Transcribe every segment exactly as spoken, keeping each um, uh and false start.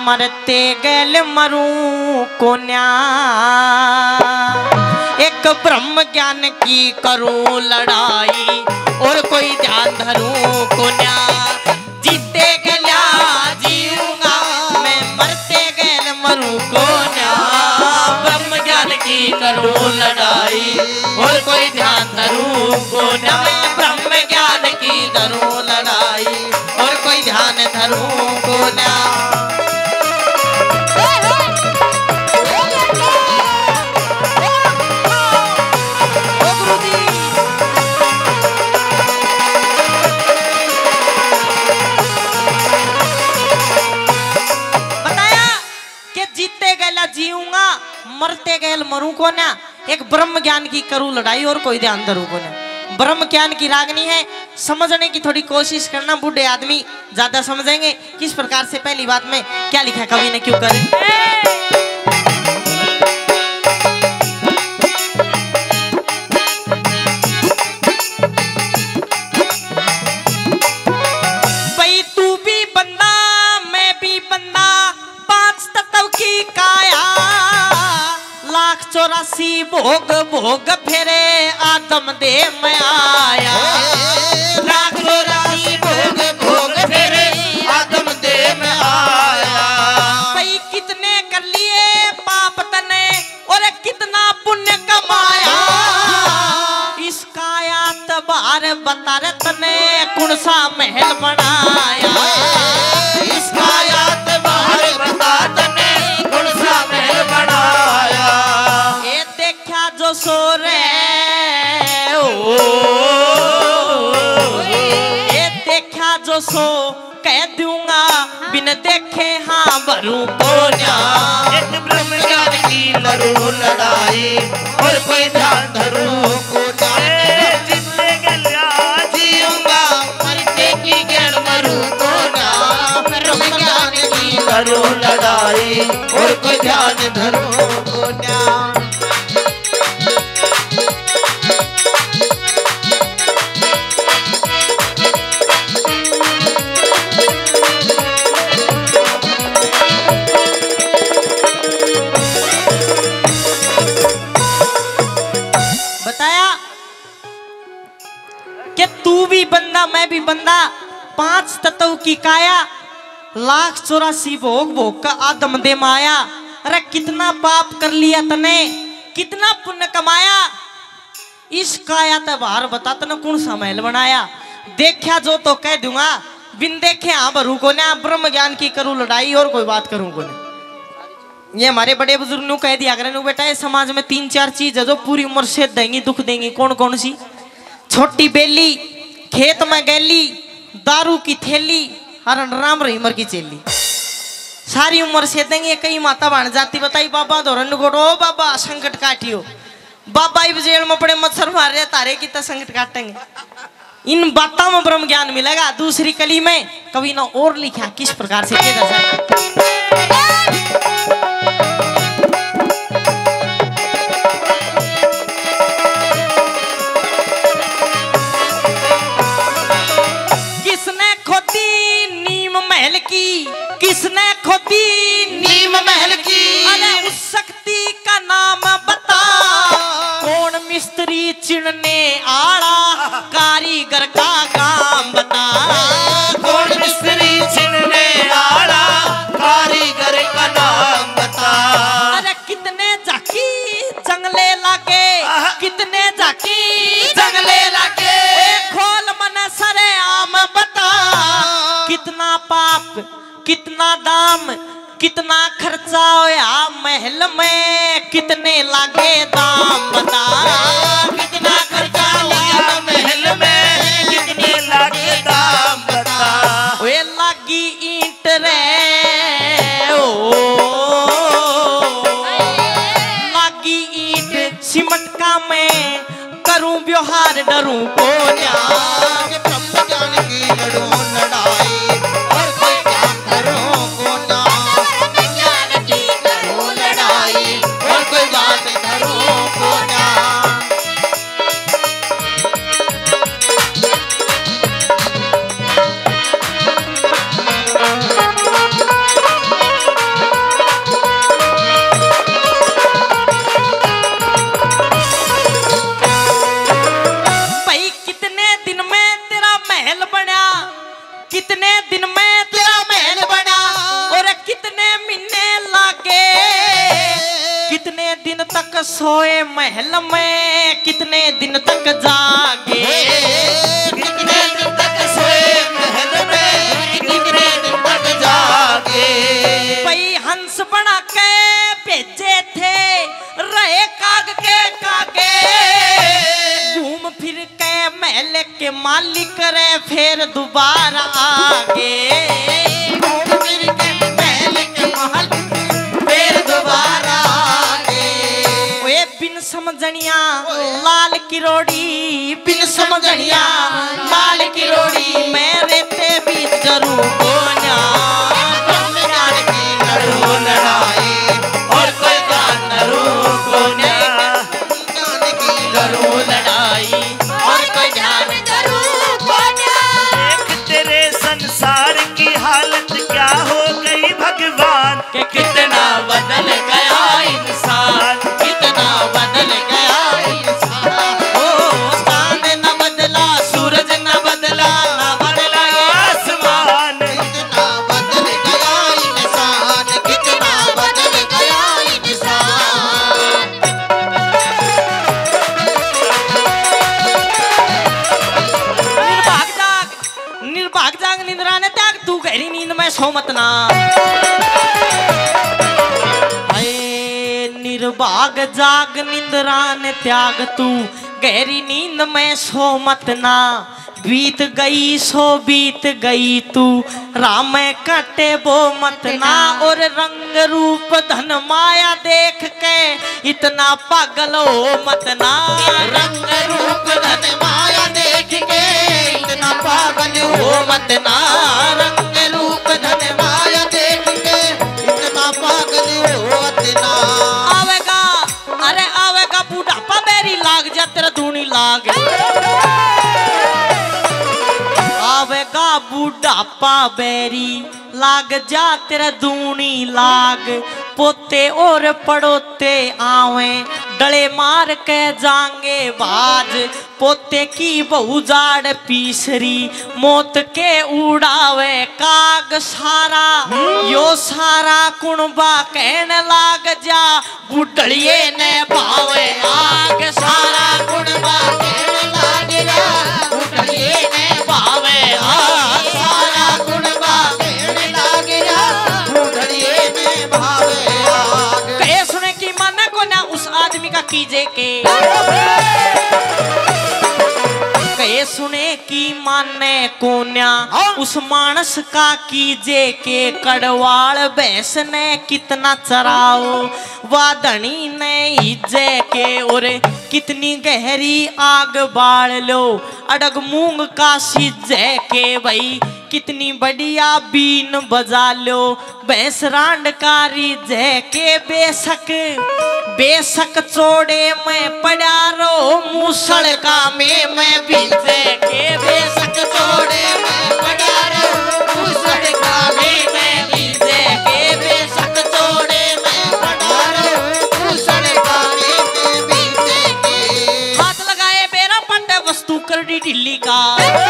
मरते गैल मरू को न्या, एक ब्रह्म ज्ञान की करूं लड़ाई और कोई ध्यान धरूं को न्या। जीते गया जीऊंगा मैं, मरते गैल मरू को न्या, ब्रह्म ज्ञान की करूं लड़ाई और कोई ध्यान धरूं को न्या। ब्रह्म ज्ञान की धरूं लड़ाई और कोई ध्यान धरूं को न्या। जीऊंगा मरते गैल मरू को ना, एक ब्रह्म ज्ञान की करूं लड़ाई और कोई ध्यान धरू को ना। ब्रह्म ज्ञान की रागनी है, समझने की थोड़ी कोशिश करना, बूढ़े आदमी ज्यादा समझेंगे किस प्रकार से। पहली बात में क्या लिखा कवि ने, क्यों करें भाई, तू भी बंदा मैं भी बंदा, पांच तत्व की काया, लाख चौरासी भोग भोग फेरे आदम दे में आया। लाख चौरासी भोग भोग फेरे आदम दे में आया। भाई कितने कर लिए पाप तने और कितना पुण्य कमाया, इस काया तबार बता रे तने कौन सा महल बनाया। इस काया तबार बता तने कौन सा महल बनाया। ये देखा जो सो रे ओ, ये देखा जो सो कह दूंगा बिन देखे हाँ भरू को न्या। एक ब्रह्म ज्ञान की लड़ू लड़ाई और कोई ध्यान धरू को न्या। जितने गलिया जीऊंगा मरते की गैर मरू को न्या। ब्रह्म ज्ञान की लड़ू लड़ाई और कोई ध्यान धरू को न्या। कि तू भी बंदा मैं भी बंदा, पांच तत्व की काया, लाख चौरासी भोग भोग का आदम दे माया। अरे कितना पाप कर लिया तने, कितना पुण्य कमाया, इस काया तबार बता तने कौन सा महल बनाया। देखा जो तो कह दूंगा बिन देखे हाँ भरू को ना। ब्रह्म ज्ञान की करूं लड़ाई और कोई बात करूं को ना। ये हमारे बड़े बुजुर्ग नु कह दिया करें बेटा, ये समाज में तीन चार चीज है जो पूरी उम्र से देंगी दुख देंगी। कौन कौन सी? छोटी बेली, खेत में गैली, दारू की थैली, हरण राम रहीमर की चेली। सारी उम्र से देंगे। कई माता बन जाती बताई बाबा धोरन गोड़ो बाबा संकट काटियो, बाबा इब जेल में पड़े मच्छर मार रहे तारे की तो संकट काटेंगे। इन बातों में ब्रह्म ज्ञान मिलेगा। दूसरी कली में कवि ने और लिखा किस प्रकार से के महल की, किसने खोदी नीम महल की, अरे उस शक्ति का नाम बता। कौन मिस्त्री चिड़ने आड़ा, कारीगर का काम बता। कौन मिस्त्री चिड़ने आड़ा, कारीगर का नाम बता। अरे कितने जाकी जंगले लागे, कितने जाकी जंगले लागे, खोल मन सरे आम बता। कितना पाप कितना दाम, कितना खर्चा होया महल में, कितने लागे दाम बता। कितना खर्चा होया महल में, कितने लागे दाम बता। वे लागी ईंट रे ओ, लागी ईंट सिमट का मैं करूं व्यवहार डरूं को न्या। ब्रह्म ज्ञान की लड़ूं लड़ाई और कोई ध्यान धरूं को ना। ब्रह्म ज्ञान की करूं लड़ाई और कोई बात धरूं को ना। कितने दिन में तेरा महल बना और कितने महीने लागे, कितने दिन तक सोए महल में, कितने दिन तक जागे, कितने दिन तक सोए महल में, कितने दिन तक जागे। भाई हंस बना के भेजे थे रहे काग के कागे, घूम फिर के महल के मालिक रे फिर दोबारा आगे, घूम फिर के महल के मालिक फिर दोबारा आगे। वे बिन समझनिया लाल किरोड़ी, बिन समझनिया लाल किरोड़ी, मैं रहते भी जरूर बोना, ब्रह्मज्ञान की लड़ो लड़ाई और कोई जान न रोको ना, ज्ञान की लड़ो लड़ाई और कोई जान न रोको ना। देख तेरे संसार की हालत क्या हो गई भगवान, कि कितना बदल गया इंसान, कितना बदल गया इंसान। ओ चांद न बदला, सूरज न बदला, न बदला आसमान। कितना बदल गया इंसान, कितना बदल गया इंसान। निर्भाग जाग, निर्भाग जाग निंद्रा ने त्याग, तू गहरी नींद में सो मत ना। हाय निर्भाग जाग निंद्रा ने त्याग, तू गहरी नींद में सो मत ना। बीत गई सो बीत गई तू राम कटे वो मत ना, और रंग रूप धन माया देख के इतना पागल हो मत ना। रंग रूप धन माया देख के इतना पागल हो मत ना, रंग रूप धन माया देख के इतना पागल हो मत ना। आवेगा अरे आवेगा बुढ़ापा बेरी लाग जा तेरा धूनी लाग, आवेगा बुढ़ापा बेरी लाग जा तेरा दूनी लाग। पोते और पड़ोते आवे डले मार के जांगे बाज, पोते की बहु जाड़ पीसरी मौत के उड़ावे काग सारा, यो सारा कुणबा कहने लाग जा बुढ़ड़िए ने भावे आग। सारा कुणबा कहने लाग जा बुढ़ड़िए ने भावे आग, सारा कुणबा कहने लाग जा बुढ़ड़िए में भावे आग। कहे सुने की माना को ना उस आदमी का कीजे के, कहे सुने की माने कोन्या उस मानस का कीजे के। कड़वाड़ भैंस ने कितना चराओ वाधनी ने इजे के, और कितनी गहरी आग बाल लो अडग मूंग का सीजे के। भाई कितनी बढ़िया बीन बजा लो भैंस रांड कारी जय के। बेशक बेशक चोड़े में पड़ा रो मूसल का में मैं बीजे के। बेशक चोड़े में पड़ा रो मूसल का में मैं बीजे के। बेशक चोड़े में पड़ा रो मूसल का में मैं बीजे के। हाथ लगाए बेरा पंडे वस्तु कर दी ढिल्ली का,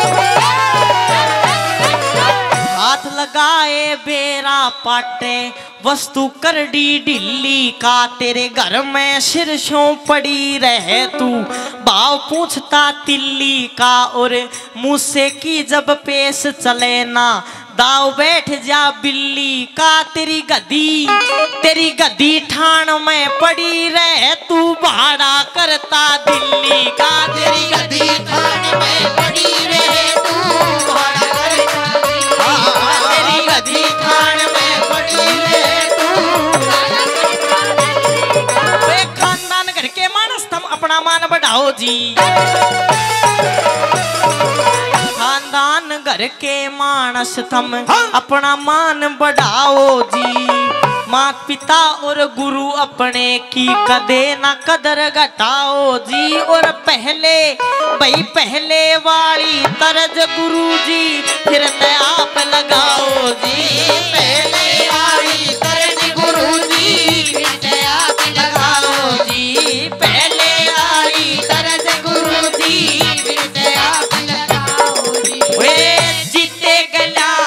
हाथ लगाए बेरा पाटे वस्तु करडी ढिल्ली का। तेरे घर में सिरसों पड़ी रहे तू भाव पूछता तिल्ली का, और मुझसे की जब पेश चले ना दाव बैठ जा बिल्ली का। तेरी गद्दी तेरी गद्दी ठाण में पड़ी रहे तू भाड़ा करता दिल्ली का। तेरी गद्दी ठाण में पड़ी रहे तू भाड़ा करता दिल्ली का। तेरी गद्दी ठाण में पड़ी रहे तू भाड़ा करता दिल्ली का। वे खानदान घर के मानस तुम अपना मान बढ़ाओ जी, खानदान घर के मानस तुम अपना मान बढ़ाओ जी। माता पिता और गुरु अपने की कदे ना कदर घटाओ जी। और पहले भाई पहले वाली तरज गुरु जी फिर न आप लगाओ जी। पहले वाली तरज गुरु जी फिर न आप लगाओ जी। पहले वाली तरज गुरु जी फिर न आप लगाओ जी। वे जीते गला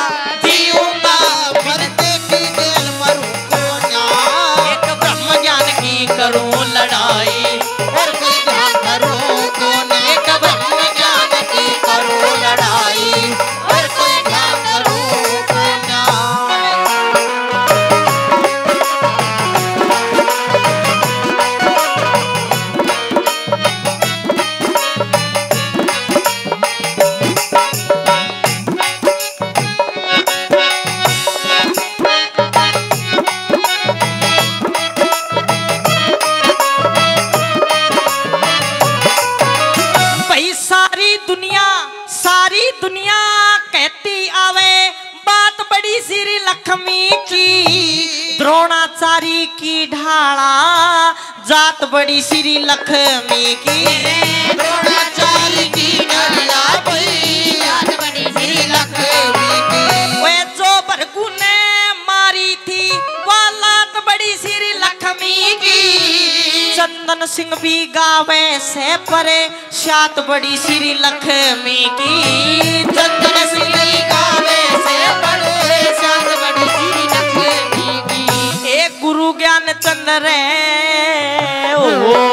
सारी दुनिया कहती आवे बात बड़ी श्री लक्ष्मी की, द्रोणाचारी की ढाला जात बड़ी श्री लक्ष्मी की, द्रोणाचार्य की ढाला जात बड़ी श्री लक्ष्मी की। वे जो भृगु ने मारी थी वो लात बड़ी श्री लक्ष्मी की, चंदन सिंह भी गावे से परे शात बड़ी श्री लक्ष्मी की, चंदन सिंह भी गावे से परे शात बड़ी श्री लक्ष्मी की। एक गुरु ज्ञान चंद्र ओ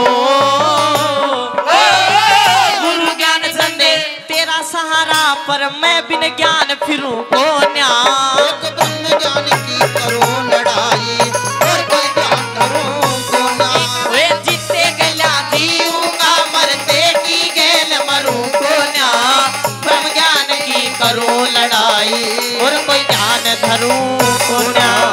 गुरु ज्ञान चंद्र तेरा सहारा पर मैं बिन ज्ञान फिरूं को न्या। एक ब्रह्म ज्ञान की करो लड़ाई और कोई ज्ञान करो को ना। वे जीते गया जीऊंगा मरते की गेल मरूं को न्या, ब्रह्म ज्ञान की करो लड़ाई और कोई ज्ञान धरूं को न्या।